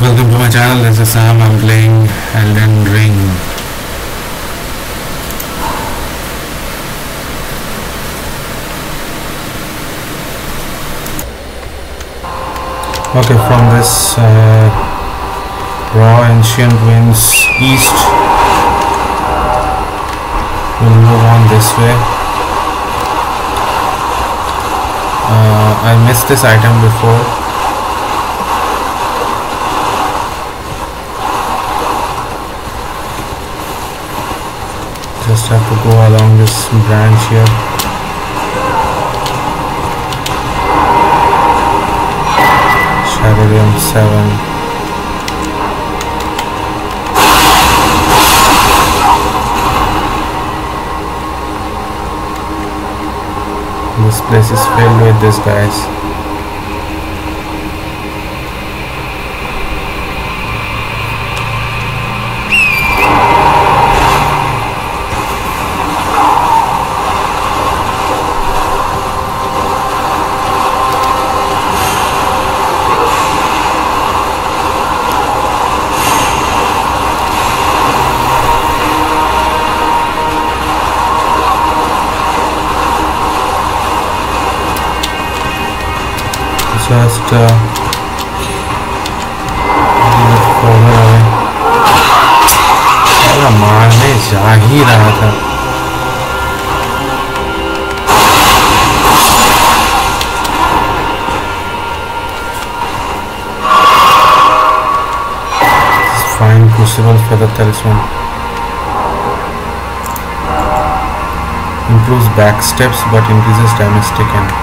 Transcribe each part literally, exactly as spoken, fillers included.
Welcome to my channel. This is Sam. I'm playing Elden Ring. Okay, from this uh, raw ancient winds east, we'll move on this way. uh, I missed this item before. Just have to go along this branch here. Shadowdium seven. This place is filled with these guys. Just uh, further away. अरे मारने जा ही रहा था. Find crucible feather talisman. Improves back steps but increases damage taken.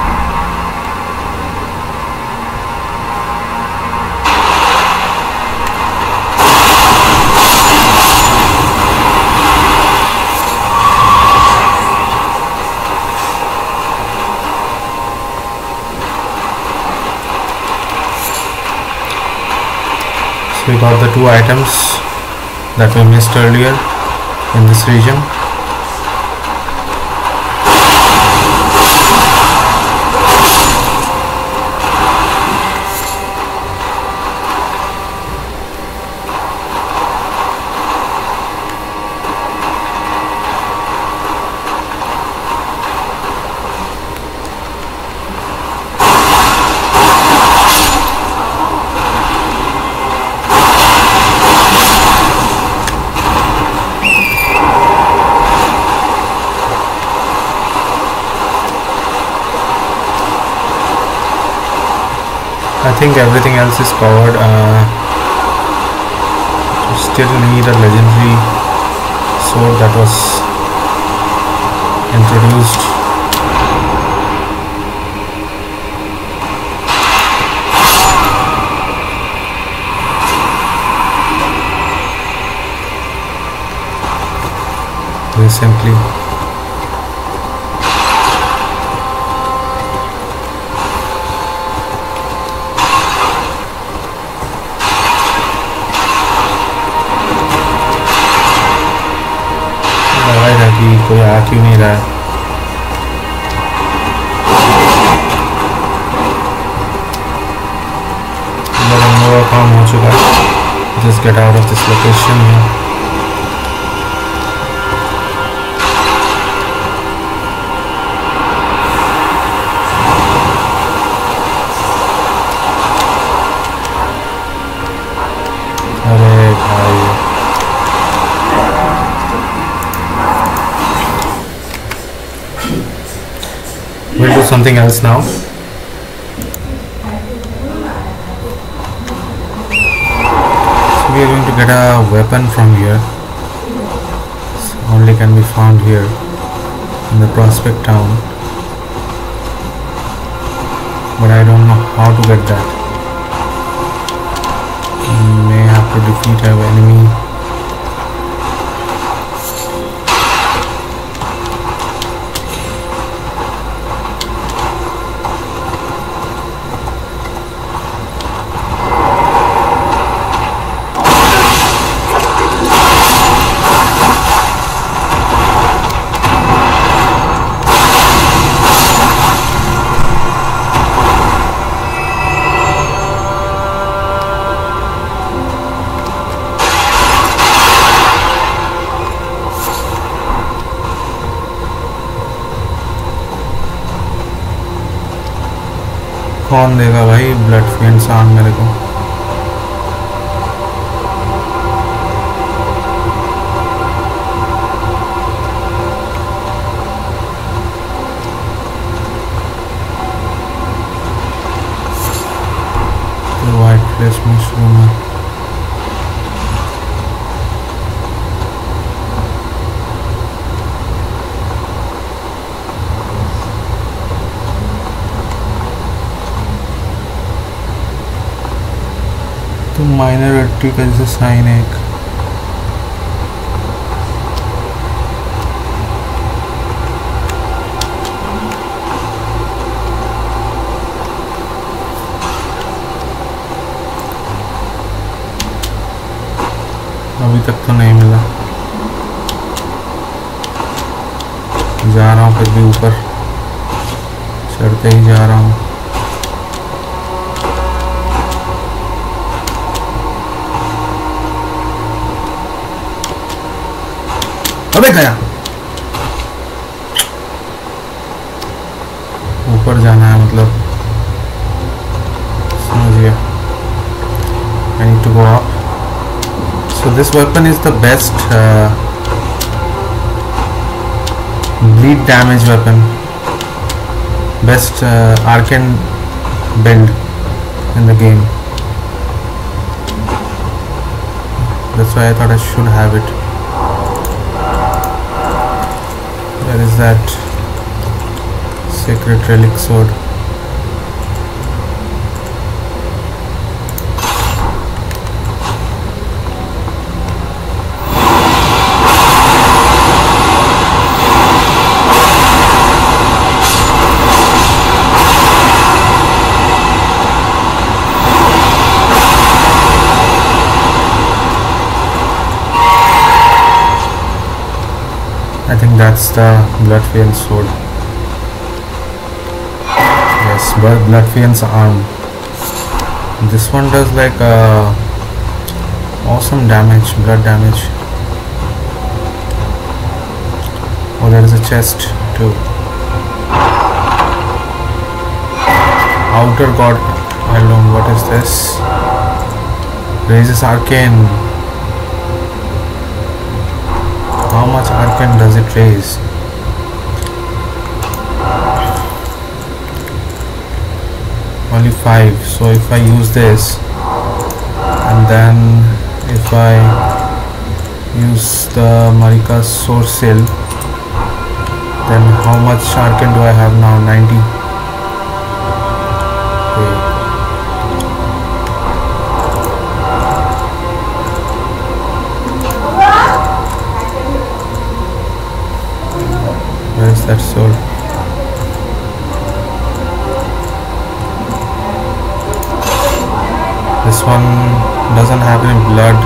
We got the two items that we missed earlier in this region. I think everything else is covered. Uh, we still need a legendary sword that was introduced. Recently. कि कोई आ क्यों नहीं रहा है. मेरा काम हो चुका है. Just get out of this location here. अरे भाई we'll do something else now. So we are going to get a weapon from here. So only can be found here in the Prospect Town. But I don't know how to get that. May have to defeat our enemy. कौन देगा भाई blood फिएंट sound मेरे को? तो white flash mushroom है। तो minor eighty का जैसे साइन है एक। अभी तक तो नहीं मिला, जा रहा हूँ फिर भी ऊपर चढ़ते ही जा रहा हूँ। अबे गया, ऊपर जाना है मतलब, समझ गया। I need to go up. So this weapon is the best uh, bleed damage weapon, best uh, arcane build in the game. That's why I thought I should have it. Where is that sacred relic sword? I think that's the Bloodfiend sword. Yes, but Bloodfiend's arm. This one does like uh, awesome damage, blood damage. Oh, there is a chest too. Outer God Alone. What is this? Raises arcane. How much arcane does it raise? Only five. So if I use this and then if I use the Marika's source seal, then how much arcane do I have now? ninety. Okay. Where is that sword? This one doesn't have any blood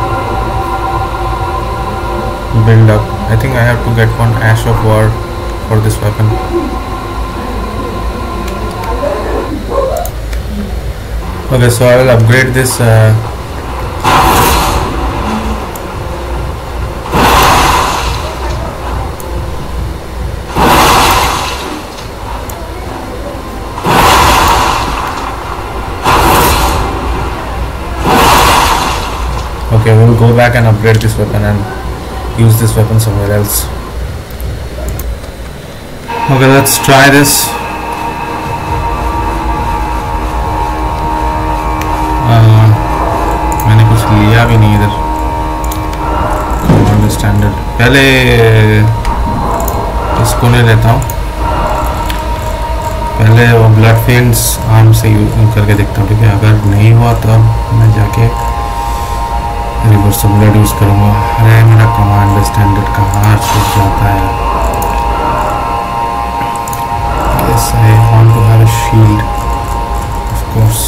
build up. I think I have to get one Ash of War for this weapon. Okay, so I will upgrade this uh, Okay, we will go back and upgrade this weapon and use this weapon somewhere else. Okay, let's try this. Uh, मैंने कुछ लिया भी नहीं इधर. Standard. पहले इसको नहीं लेता हूँ. पहले वो Bloodfiend's आर्म से यूज करके देखता हूँ, ठीक है. अगर नहीं हुआ तो मैं जाके रिवर्स ब्लड यूज करूँगा. अरे मेरा कमांड स्टैंडर्ड कहाँ छूट जाता है. Yes, I want to have a shield, of course.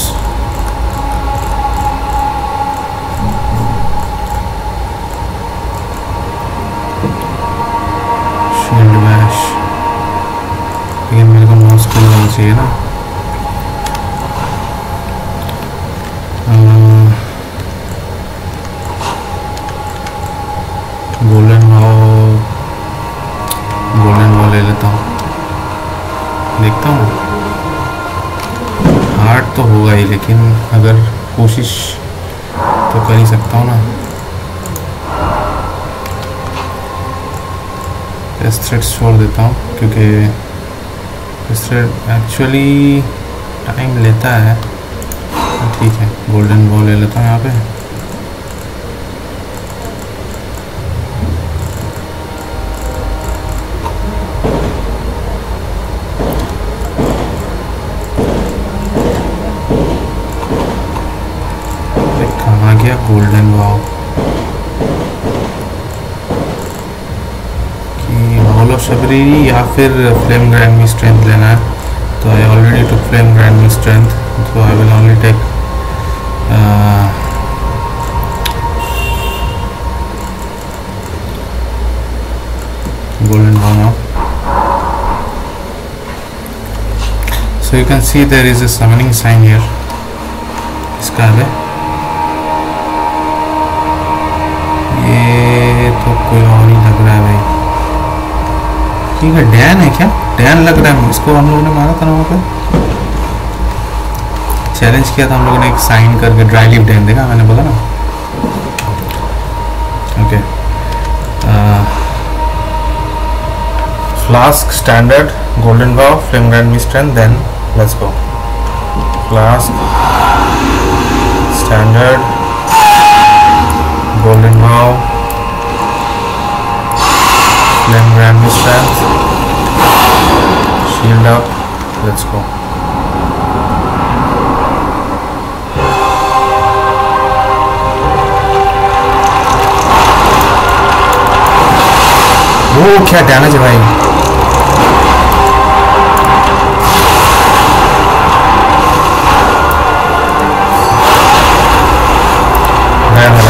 Shield bash. ये मेरे को माउस कर लेना चाहिए ना. गोल्डन वाव गोल्डन वाव ले लेता हूँ. देखता हूँ हार्ट लेकिन अगर कोशिश तो कर ही सकता हूँ ना। टेस्ट थ्रेड्स छोड़ देता हूँ क्योंकि टेस्ट थ्रेड एक्चुअली टाइम लेता है। ठीक है, गोल्डन बॉल ले लेता हूँ यहाँ पे। कहाँ गया गोल्डन वाव? शबरी या फिर फ्लेम ग्रैंड मी स्ट्रेंथ लेना है, तो I already took flame grant me strength, so I will only take uh, golden one now. So you can see there is a summoning sign here. इसका है ये तो कोई और ही लग रहा है भाई। ठीक है, डैन है क्या? डैन लग रहा है। इसको हम लोगों ने मारा था ना वहाँ पे, चैलेंज किया था हम लोगों ने, एक साइन करके ड्राई लीफ डैन देखा मैंने, बोला ना। Okay, flask standard golden vow flame grant me strength, then let's go. Flask standard golden vow flame grant me strength, shield up, let's go. वो क्या डैमेज है भाई। गया मेरा।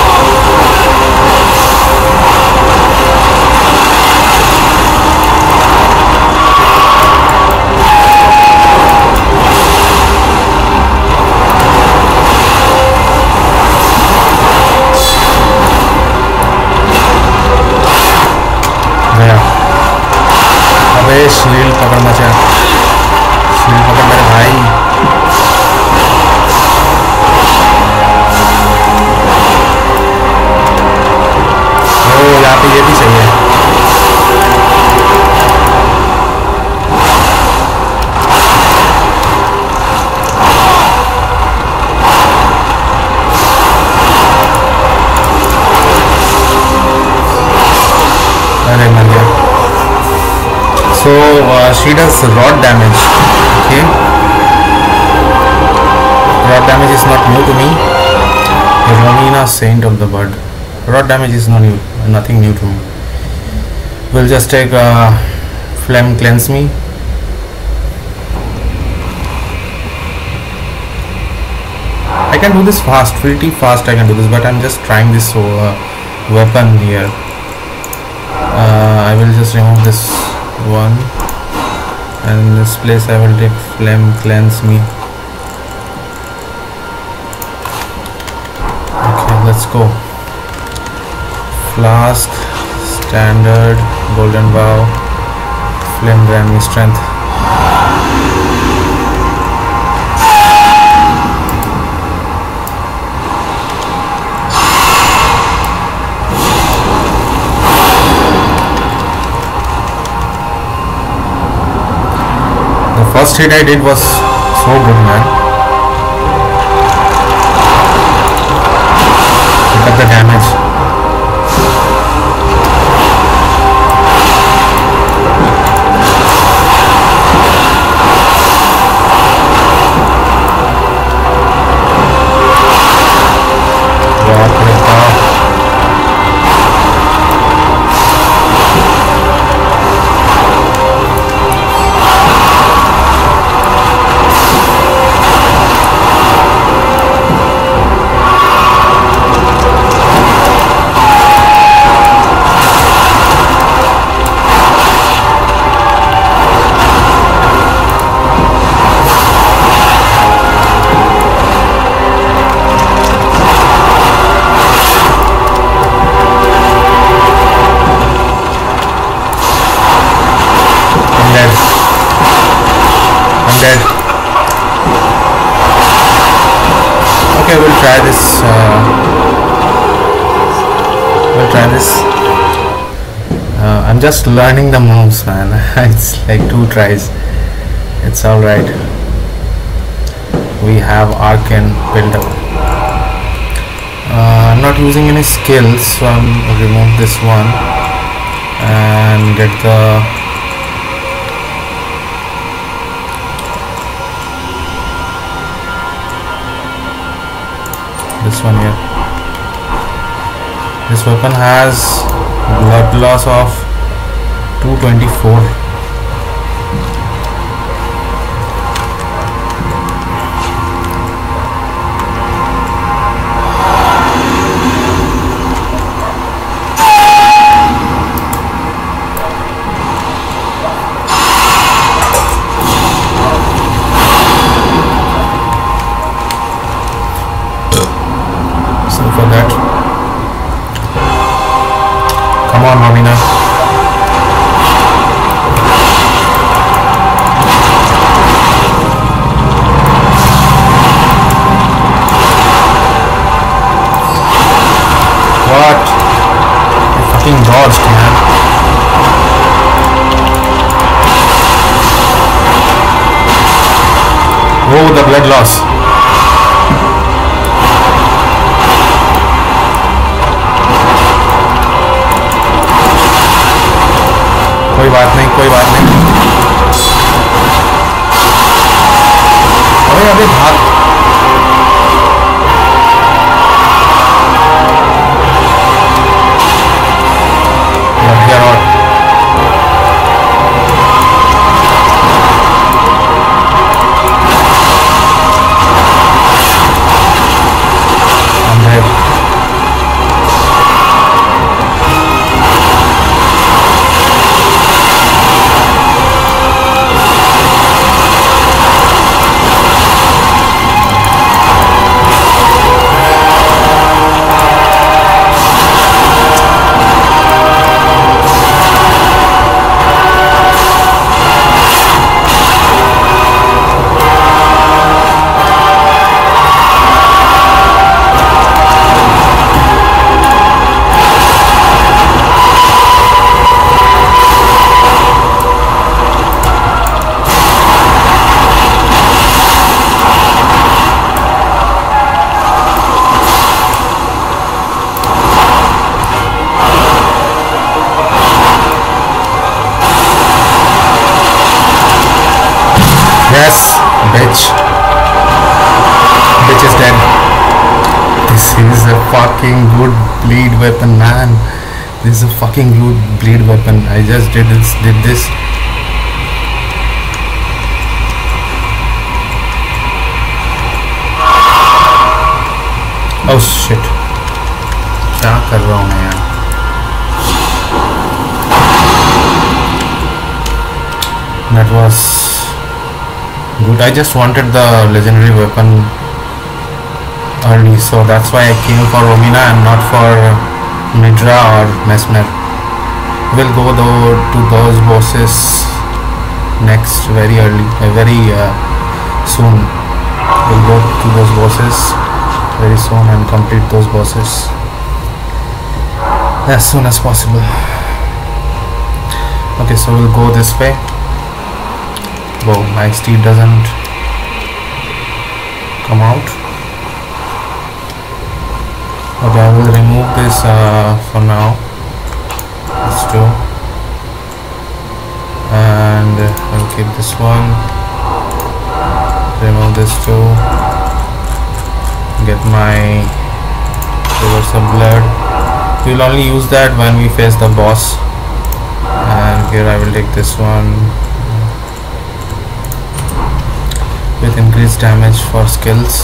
अबे शील्ड पकड़ना चाहिए, शील्ड पकड़ मेरे भाई। ओ यहाँ पे ये भी सही है। अरे मर गया। So uh, she does rod damage. Okay, rod damage is not new to me. Romina, Saint of the Bud. Rod damage is not new, nothing new to me. We'll just take uh, Flame Cleanse Me. I can do this fast, pretty fast. I can do this, but I'm just trying this uh, weapon here. Uh, I will just remove this one, and in this place I will take Flame Cleanse Me. Okay, let's go. Flask, Standard, Golden Vow, Flame Grant Me Strength. First hit I did was so good, man. Look at the damage. we'll try this. Uh, we'll try this. Uh, I'm just learning the moves, man. It's like two tries. It's all right. We have Arcane built up. Uh, I'm not using any skills, so I'm remove this one and get the this one here. This weapon has blood loss of two twenty-four. For that, come on, Romina. What? I fucking dodged, man. Oh, the blood loss. कोई बात नहीं, कोई बात नहीं। अरे अबे भाग। लग गया रॉड। अंधेर। Yes, bitch. Bitch is dead. This is a fucking good bleed weapon, man. This is a fucking good bleed weapon. I just did this. Did this. Oh shit. क्या कर रहा हूँ मैं यार? That was good. I just wanted the legendary weapon early, so that's why I came for Romina and not for Midra or Mesmer. We'll go though to those bosses next, very early, uh, very uh, soon. We'll go to those bosses very soon and complete those bosses as soon as possible. Okay, so we'll go this way. Whoa, my steed doesn't come out. Okay, I will remove this uh, for now. Let's do. And I'll keep this one. Remove this too. Get my reverse of blood. We'll only use that when we face the boss. And here I will take this one. With increased damage for skills.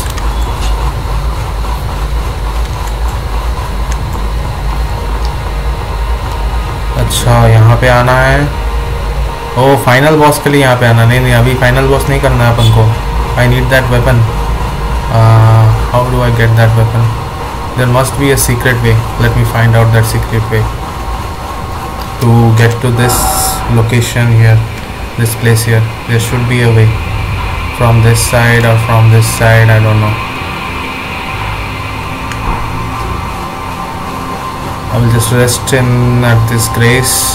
अच्छा यहाँ पे आना है। ओ final boss के लिए यहाँ पे आना। नहीं नहीं अभी फाइनल बॉस नहीं करना है अपन को। I need that weapon. Uh, how do I get that weapon? There must be a secret way. Let me find out that secret way to get to this location here, this place here. There should be a way. From this side or from this side, I don't know. I will just rest in at this grace.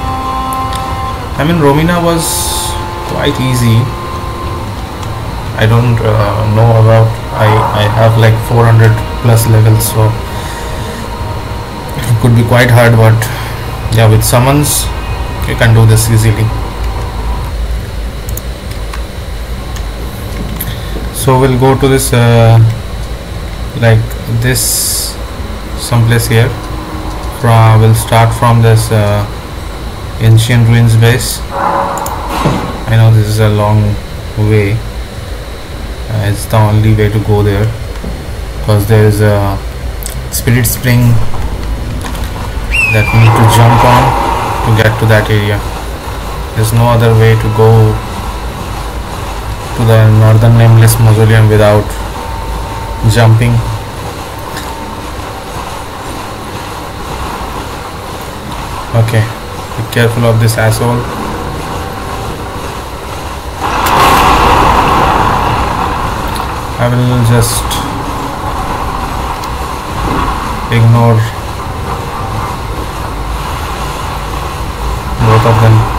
I mean, Romina was quite easy. I don't uh, know about, I, I have like four hundred plus levels, so it could be quite hard, but yeah, with summons you can do this easily. So we'll go to this uh, like this someplace here. From we'll start from this uh, ancient ruins base. I know this is a long way. Uh, it's the only way to go there because there is a spirit spring that we need to jump on to get to that area. There's no other way to go to the northern nameless mausoleum without jumping. Okay, be careful of this asshole. I will just ignore both of them.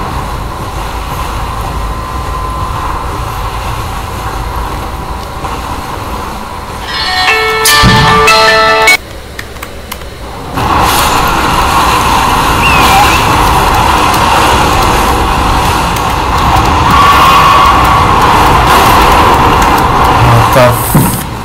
Tough.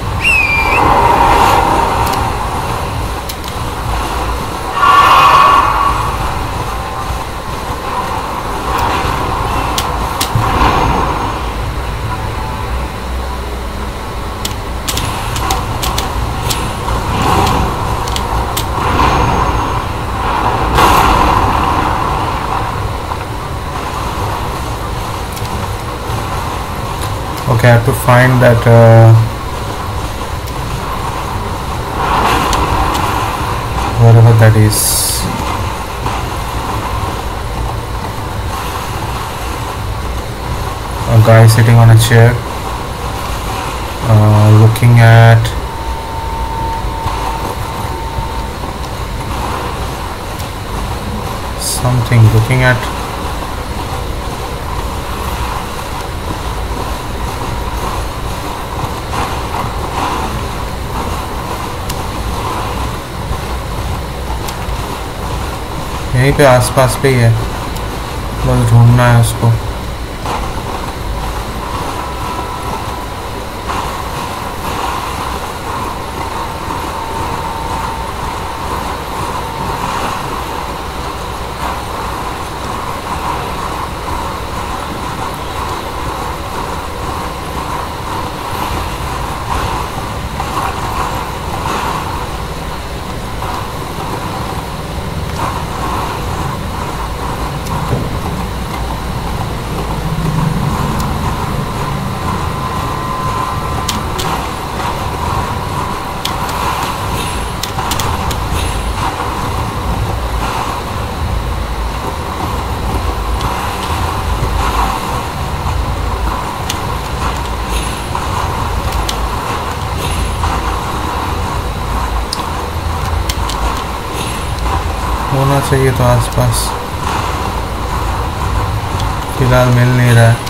Okay, I have to find that uh, wherever that is. A guy sitting on a chair uh, looking at something, looking at यहीं पे आसपास पे ही है, बस ढूंढना है उसको। होना चाहिए तो आसपास, फिलहाल मिल नहीं रहा है।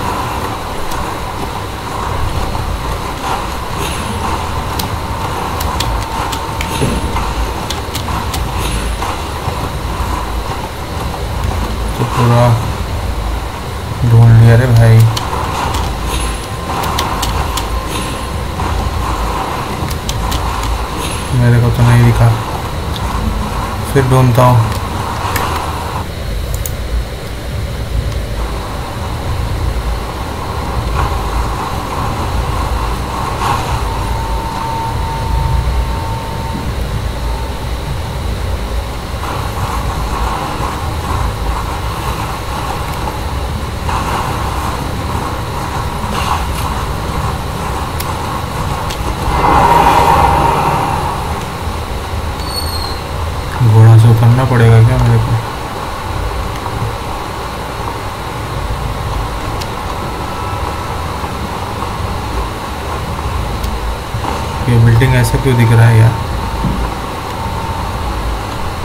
तो पूरा ढूंढ लिया रे भाई। मेरे को तो नहीं दिखा, फिर ढूंढता हूँ। घोड़ा से उतरना पड़ेगा क्या मेरे को? ये बिल्डिंग ऐसा क्यों दिख रहा है यार?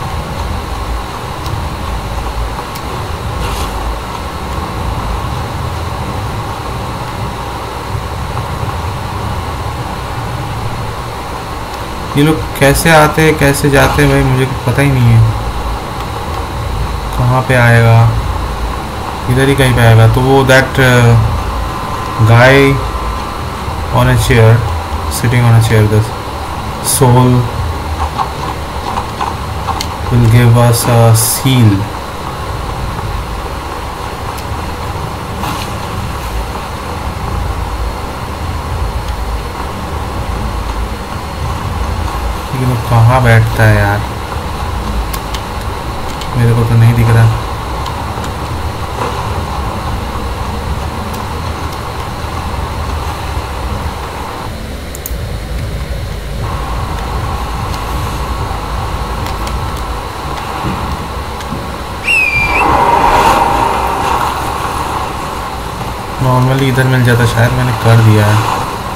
ये लोग कैसे आते हैं कैसे जाते हैं भाई, मुझे पता ही नहीं है कहाँ पे आएगा। इधर ही कहीं पे आएगा। तो वो that guy on a chair, sitting on a chair, the soul will give us a seal. लेकिन वो कहाँ बैठता है यार, मेरे को तो नहीं दिख रहा। नॉर्मली इधर मिल जाता, शायद मैंने कर दिया है।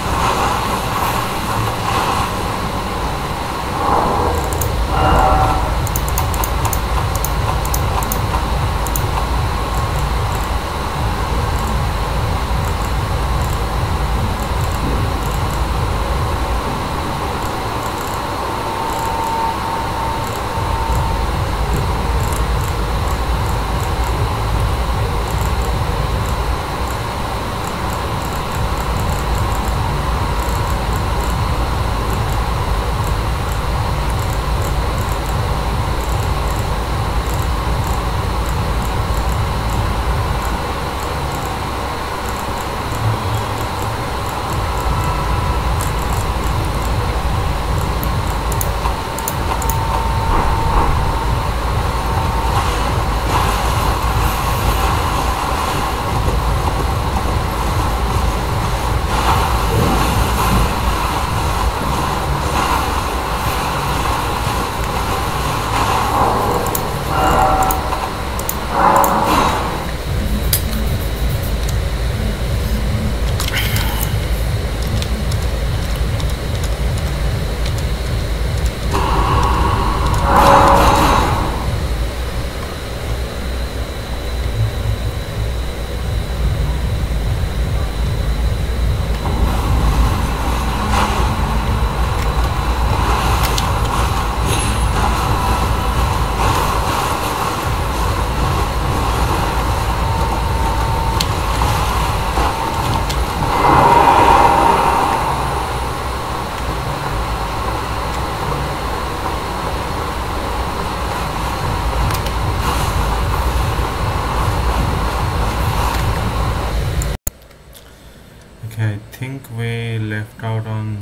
I think we left out on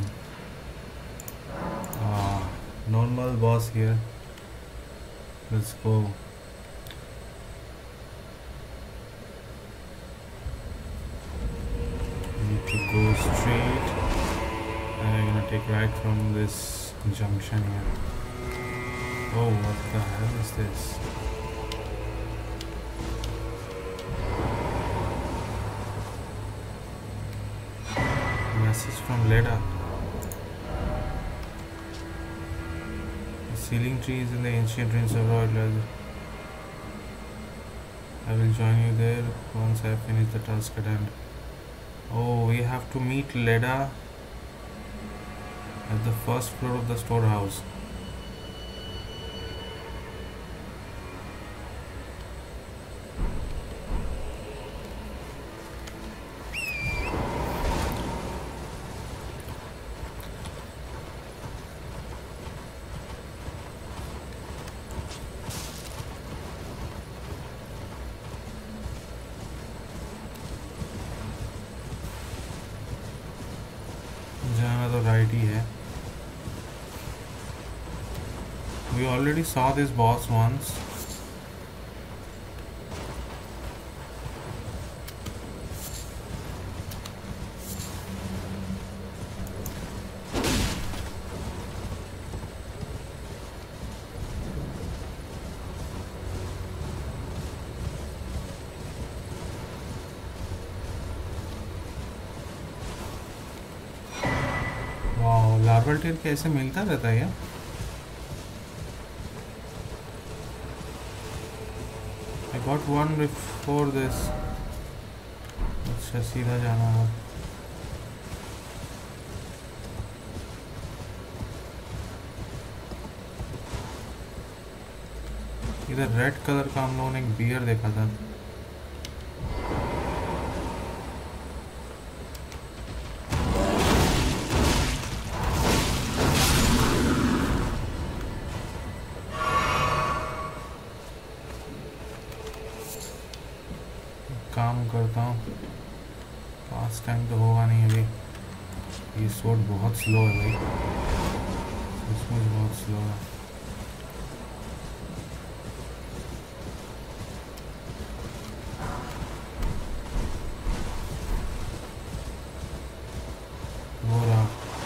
uh, normal boss here. Let's go. Need to go straight, and I'm gonna take right from this junction here. Oh, what the hell is this? Message from Leda. The ceiling tree is in the ancient ruins of Royal. I will join you there once I finish the task at hand. Oh, we have to meet Leda at the first floor of the storehouse. We already saw this boss once. Wow, larval tail कैसे मिलता रहता है यार? Got one before this. अच्छा सीधा जाना है। इधर रेड कलर का हम लोगों ने एक बियर देखा था। काम करता हूँ, पास टाइम तो होगा नहीं अभी। ये शॉट बहुत स्लो है भाई, सचमुच बहुत स्लो है। वो रहा,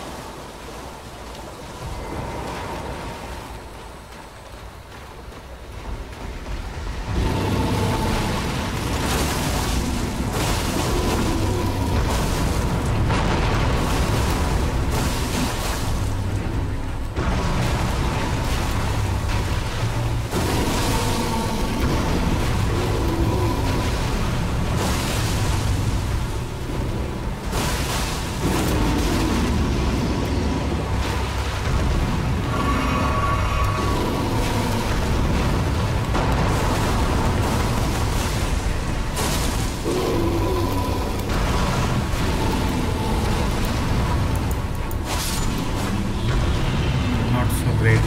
great.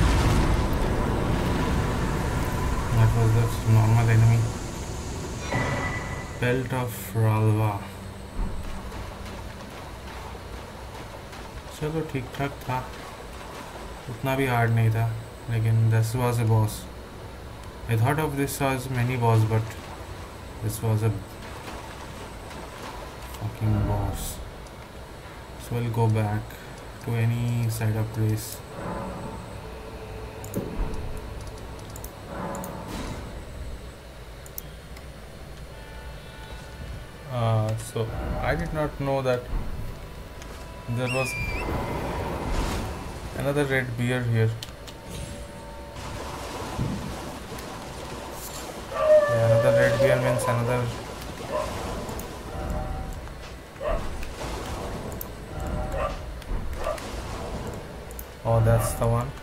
That was just normal enemy. Belt of Ralva. चलो ठीक ठाक था, उतना भी हार्ड नहीं था, लेकिन this was a boss. I thought of this as many boss, but this was a fucking boss. So we'll go back to any side of place. Uh, so I did not know that there was another red beer here. Yeah, another red beer means another. Oh, that's the one.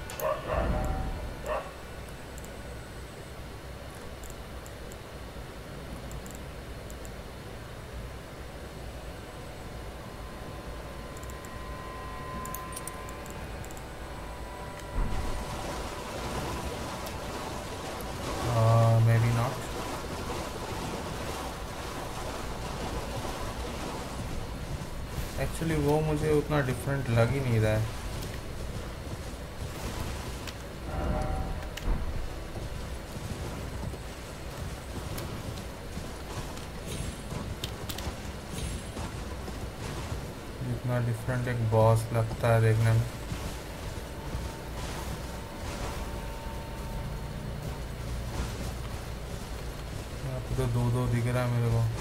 Actually वो मुझे उतना different लग ही नहीं रहा है। जितना different एक boss लगता है देखने में। यहाँ पे तो दो दो दिख रहा है मेरे को।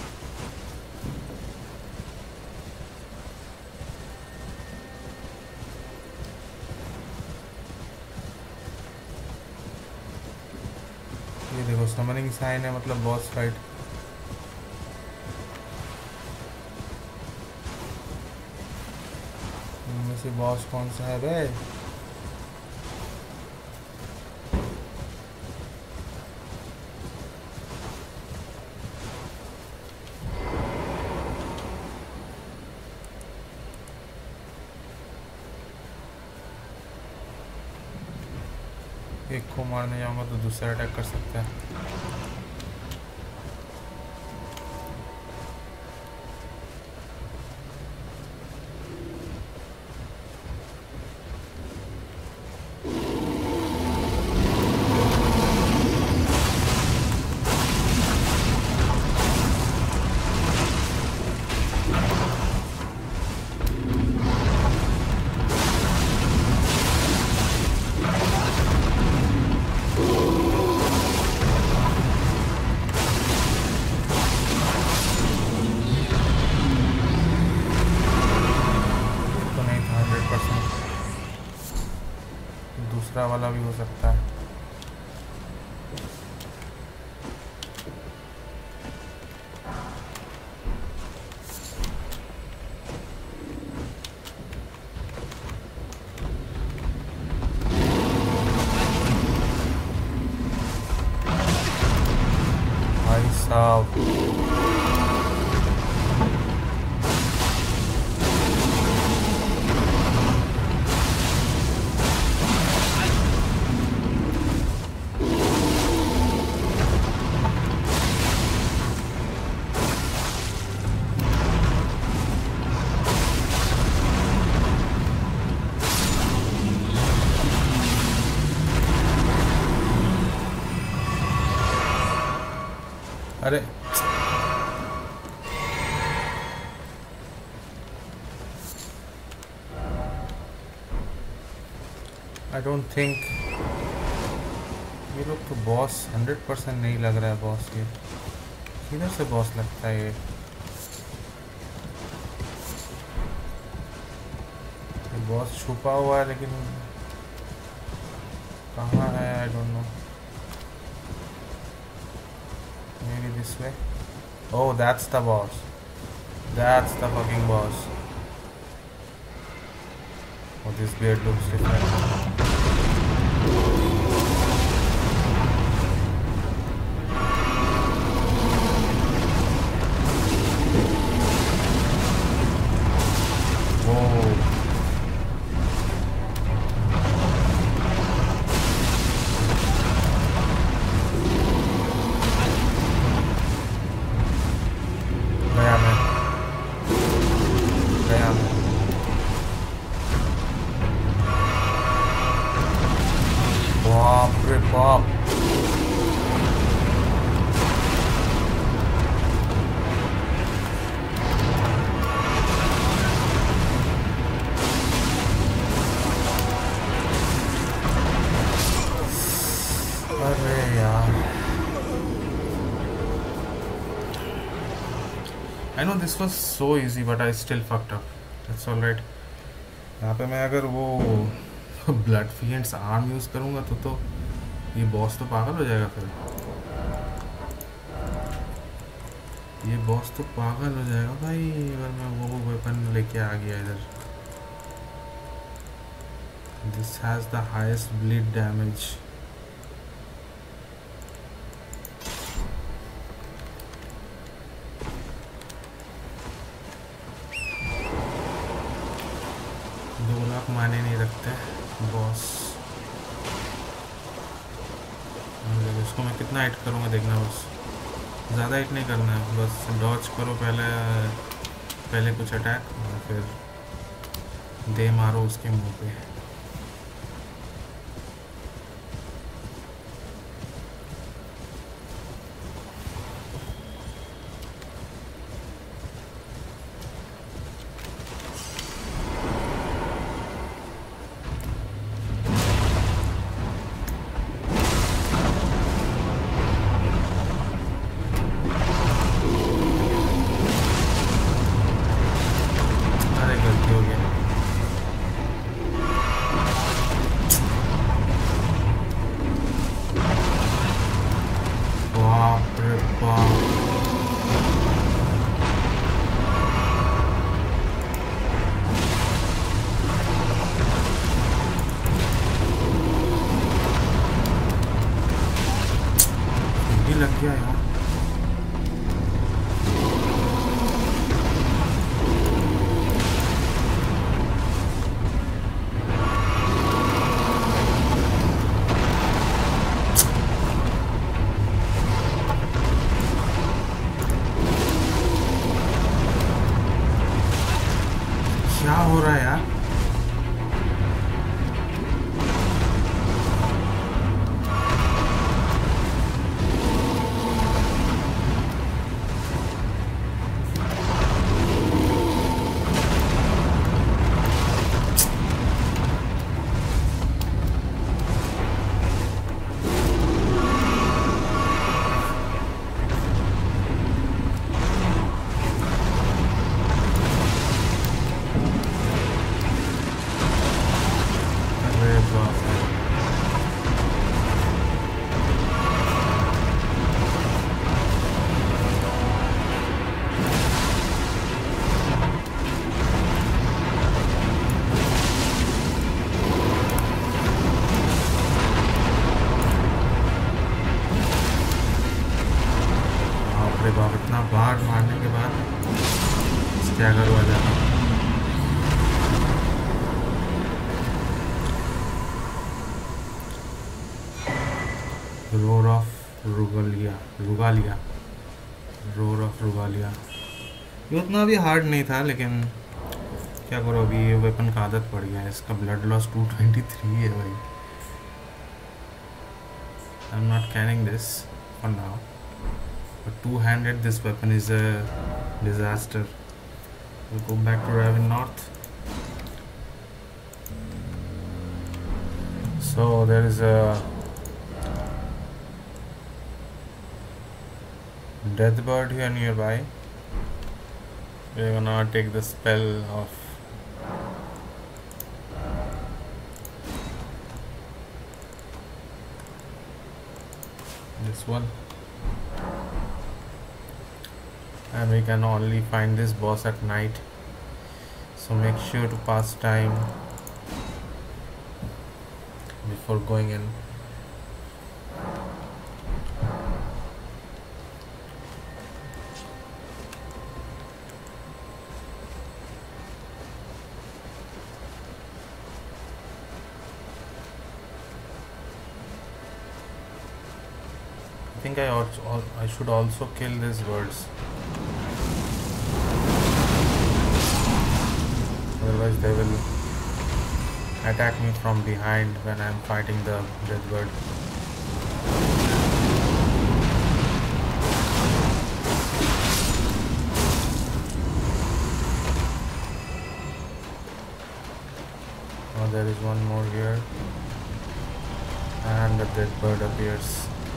ये देखो समनिंग साइन है, मतलब बॉस फाइट। इनमें से बॉस कौन सा है बे? एक को मारने जाऊंगा तो दूसरा अटैक कर सकता है। दूसरा वाला भी हो सकता है। अरे आई डोंट थिंक ये लोग तो बॉस हंड्रेड परसेंट नहीं लग रहा है बॉस। ये किधर से बॉस लगता है? ये ये बॉस छुपा हुआ है लेकिन कहाँ है? I don't know. Maybe this way. Oh, that's the boss. That's the fucking boss. Oh, this beard looks different. Whoa. I know this was so easy but I still fucked up. That's all right. यहाँ पे मैं अगर वो blood फिएंट्स arm use करूँगा तो तो ये boss तो पागल हो जाएगा। फिर ये बॉस तो पागल हो जाएगा भाई अगर मैं वो वेपन लेके आ गया इधर। This has the highest bleed damage. माने नहीं रखते बॉस। इसको मैं कितना हिट करूँगा देखना, बस ज़्यादा हिट नहीं करना है, बस डॉज करो पहले पहले कुछ अटैक और फिर दे मारो उसके मुंह पे। लग गया यार। क्या हो रहा है यार? क्या करूँ आजा। Roar of Rugalea Rugalea roar of Rugalea. ये उतना भी हार्ड नहीं था, लेकिन क्या करो, अभी ये वेपन का आदत पड़ गया है। इसका blood loss two twenty three है भाई। I am not carrying this for now, but two handed this weapon is a disaster. we'll go back to Raven North. So there is a death bird here nearby. We're gonna take the spell of this one, and we can only find this boss at night, so make sure to pass time before going in. I think I also I should also kill these birds, otherwise they will attack me from behind when I am fighting the death bird. Oh, there is one more here, and the death bird appears.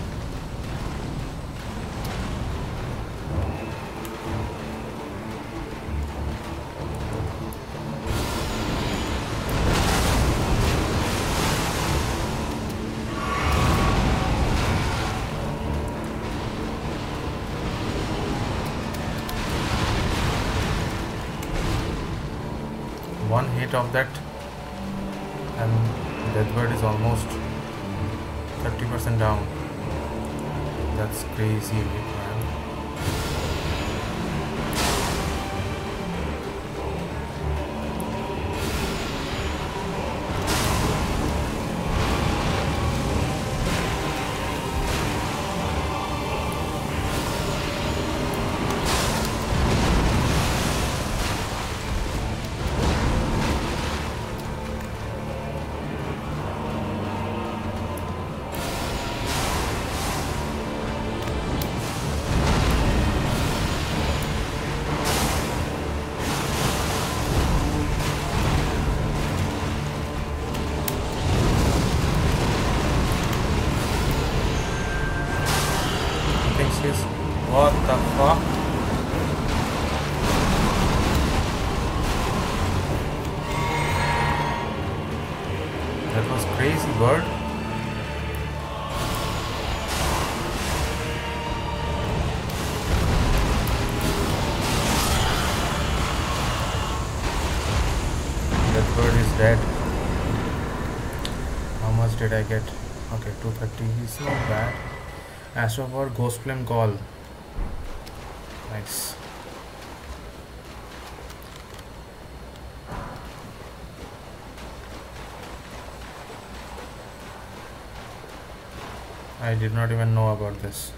One hit of that and Deathbird is almost thirty percent down. That's crazy, man. What the fuck? That was crazy, bird. That bird is dead. How much did I get? Okay, two thirty. It's not bad. Astro for Ghost Flame Call. Nice. I did not even know about this.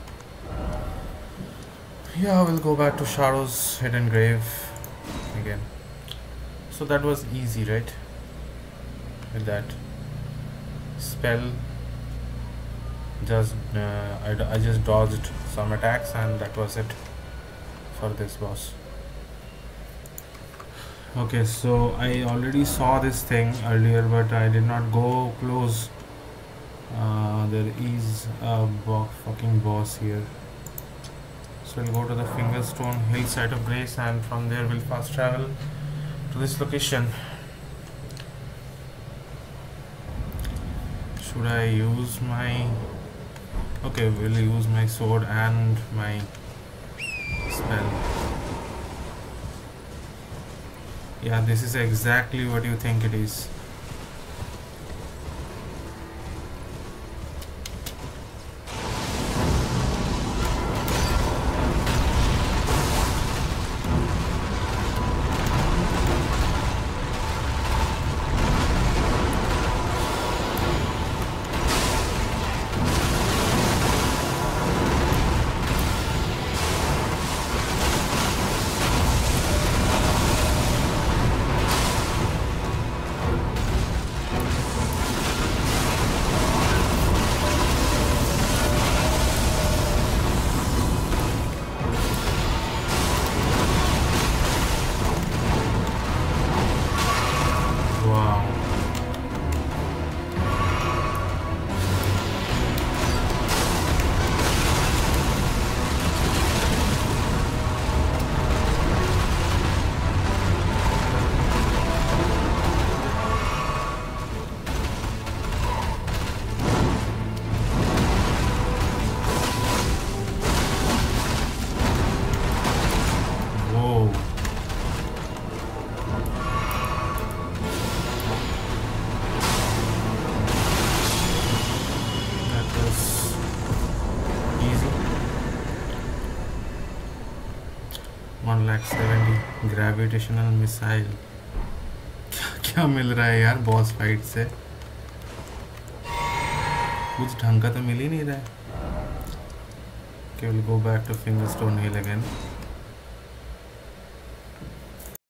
Yeah, we'll go back to Shadow's Hidden Grave again. So that was easy, right? With that spell, just uh, I, I just dodged some attacks and that was it for this boss. Okay, so I already saw this thing earlier, but I did not go close. Uh, there is a bo fucking boss here. So we'll go to the Fingerstone Hillside of Grace, and from there we'll fast travel to this location. Should I use my... Okay, we'll use my sword and my spell. Yeah, this is exactly what you think it is. Max seventy gravitational missile. क्या क्या मिल रहा है यार boss fight से, कुछ ढंग का तो मिल ही नहीं रहा है। Okay, we'll go back to Fingerstone Hill again.